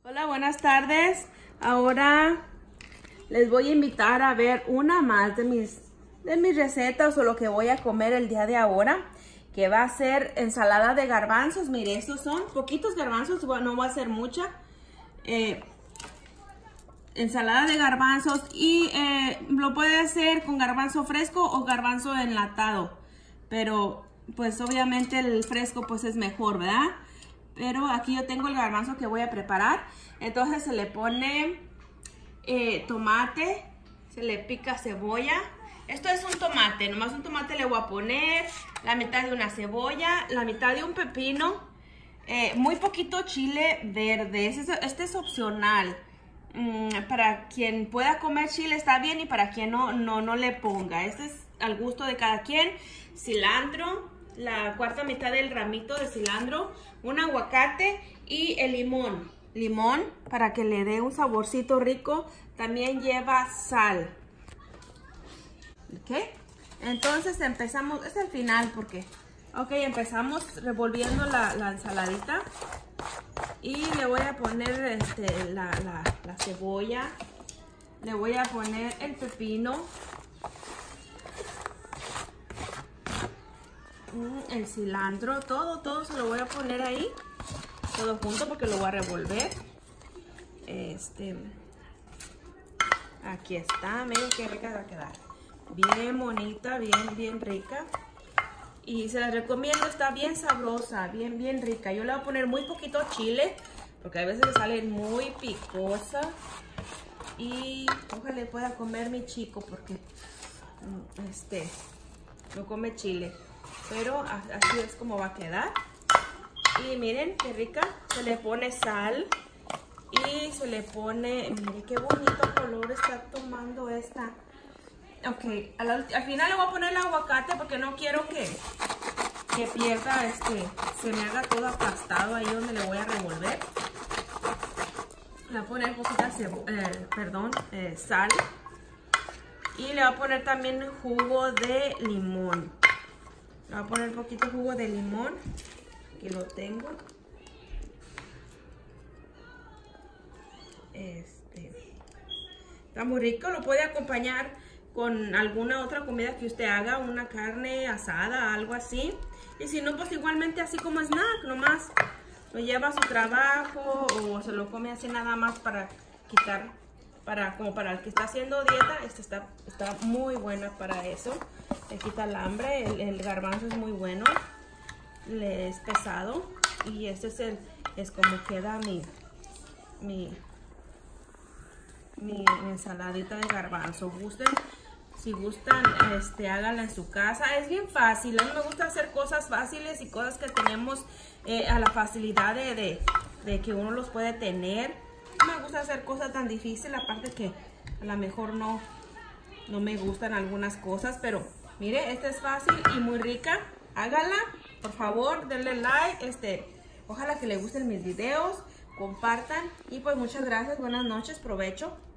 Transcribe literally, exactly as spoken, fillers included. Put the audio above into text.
Hola, buenas tardes. Ahora les voy a invitar a ver una más de mis, de mis recetas o lo que voy a comer el día de ahora, que va a ser ensalada de garbanzos. Mire, estos son poquitos garbanzos, no va a ser mucha. Eh, ensalada de garbanzos y eh, lo puede hacer con garbanzo fresco o garbanzo enlatado, pero pues obviamente el fresco pues es mejor, ¿verdad? Pero aquí yo tengo el garbanzo que voy a preparar. Entonces se le pone eh, tomate, se le pica cebolla. Esto es un tomate, nomás un tomate le voy a poner, la mitad de una cebolla, la mitad de un pepino, eh, muy poquito chile verde. Este es, este es opcional. Mm, para quien pueda comer chile está bien, y para quien no, no, no le ponga. Este es al gusto de cada quien. Cilantro, la cuarta mitad del ramito de cilantro, un aguacate y el limón. Limón para que le dé un saborcito rico. También lleva sal. ¿Ok? Entonces empezamos, es el final porque... Ok, empezamos revolviendo la, la ensaladita. Y le voy a poner este, la, la, la cebolla. Le voy a poner el pepino. El cilantro, todo, todo se lo voy a poner ahí, todo junto porque lo voy a revolver. Este, aquí está, miren qué rica va a quedar, bien bonita, bien, bien rica. Y se la recomiendo, está bien sabrosa, bien, bien rica. Yo le voy a poner muy poquito chile, porque a veces le sale muy picosa. Y ojalá pueda comer mi chico, porque este no come chile. Pero así es como va a quedar. Y miren qué rica. Se le pone sal. Y se le pone... Miren qué bonito color está tomando esta. Ok. Al, al final le voy a poner el aguacate porque no quiero que, que pierda este... Se me haga todo aplastado ahí donde le voy a revolver. Le voy a poner un poquito de eh, perdón, eh, sal. Y le voy a poner también jugo de limón. Le voy a poner un poquito de jugo de limón. Aquí lo tengo. Este. Está muy rico. Lo puede acompañar con alguna otra comida que usted haga. Una carne asada, algo así. Y si no, pues igualmente así como snack. Nomás lo lleva a su trabajo o se lo come así nada más para quitar. Para, como para el que está haciendo dieta. Esta está, está muy buena para eso. Le quita el hambre. El, el garbanzo es muy bueno. Le es pesado. Y este es el es como queda mi mi, mi, mi ensaladita de garbanzo. Gusten, si gustan, este, háganla en su casa. Es bien fácil. A mí me gusta hacer cosas fáciles y cosas que tenemos eh, a la facilidad de, de, de que uno los puede tener. No me gusta hacer cosas tan difíciles, aparte que a lo mejor no, no me gustan algunas cosas, pero mire, esta es fácil y muy rica. Háganla, por favor, denle like, este, ojalá que les gusten mis videos, compartan y pues muchas gracias, buenas noches, provecho.